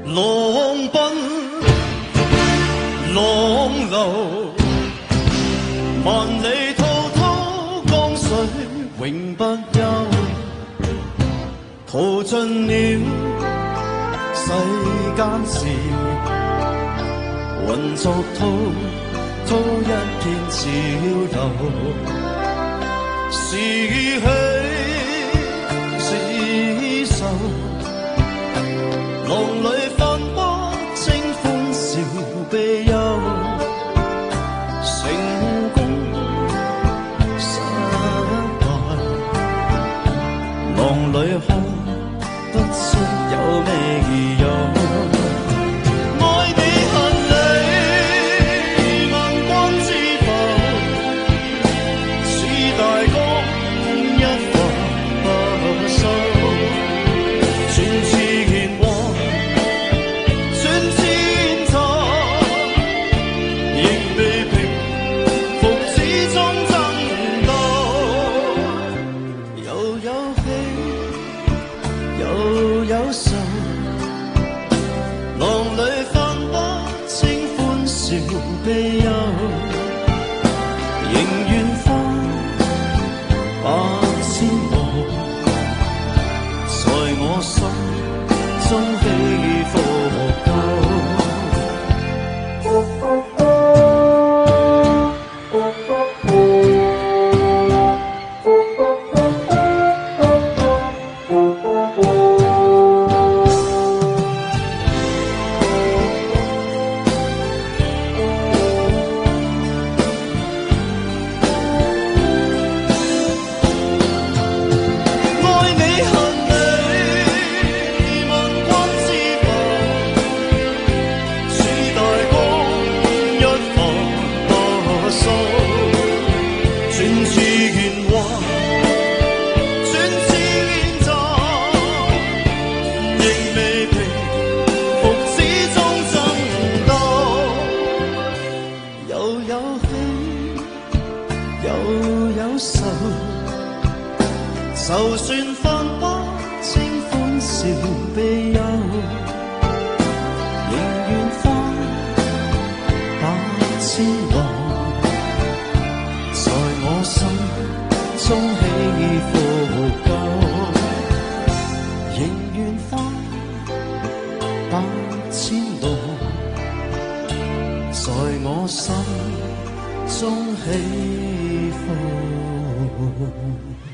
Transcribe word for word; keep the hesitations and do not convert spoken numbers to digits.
浪奔浪流，萬里滔滔江水永不休，淘盡了世間事，渾作滔滔一片潮流，是喜是愁，浪裏翻波清歡笑悲憂，成功失敗，浪裏看不出有咩用。悲憂，迎遠方百千浪，在我心中起伏夠。就算翻波清歡笑悲憂，仍願翻百千浪，在我心中起伏夠，仍願翻百千浪，在我心中起伏。